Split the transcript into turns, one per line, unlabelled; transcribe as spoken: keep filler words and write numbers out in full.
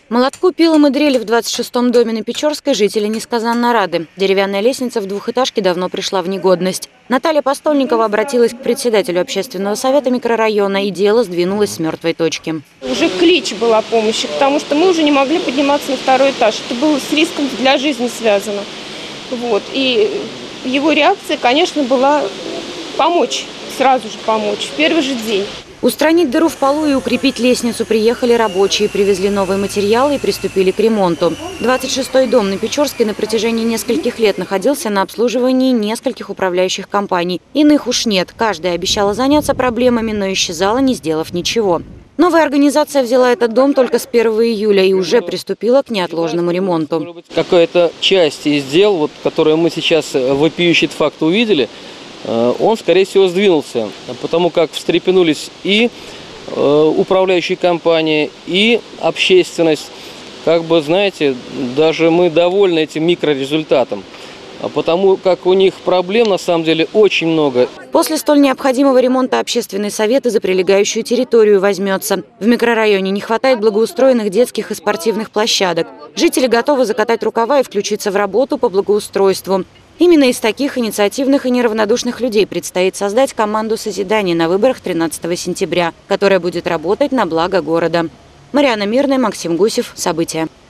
Молотку, пилам и дрели в двадцать шестом доме на Печорской жители несказанно рады. Деревянная лестница в двухэтажке давно пришла в негодность. Наталья Постольникова обратилась к председателю общественного совета микрорайона, и дело сдвинулось с мертвой точки.
Уже клич была помощи, потому что мы уже не могли подниматься на второй этаж. Это было с риском для жизни связано. Вот. И его реакция, конечно, была помочь, сразу же помочь, в первый же день.
Устранить дыру в полу и укрепить лестницу приехали рабочие, привезли новые материалы и приступили к ремонту. двадцать шестой дом на Печорской на протяжении нескольких лет находился на обслуживании нескольких управляющих компаний. Иных уж нет. Каждая обещала заняться проблемами, но исчезала, не сделав ничего. Новая организация взяла этот дом только с первого июля и уже приступила к неотложному ремонту.
Какая-то часть из дел, вот, которые мы сейчас вопиющий факт увидели, он, скорее всего, сдвинулся, потому как встрепенулись и э, управляющие компании, и общественность. Как бы, знаете, даже мы довольны этим микрорезультатом, потому как у них проблем, на самом деле, очень много.
После столь необходимого ремонта общественный совет и за прилегающую территорию возьмется. В микрорайоне не хватает благоустроенных детских и спортивных площадок. Жители готовы закатать рукава и включиться в работу по благоустройству. Именно из таких инициативных и неравнодушных людей предстоит создать команду созидания на выборах тринадцатого сентября, которая будет работать на благо города. Марьяна Мирная, Максим Гусев. События.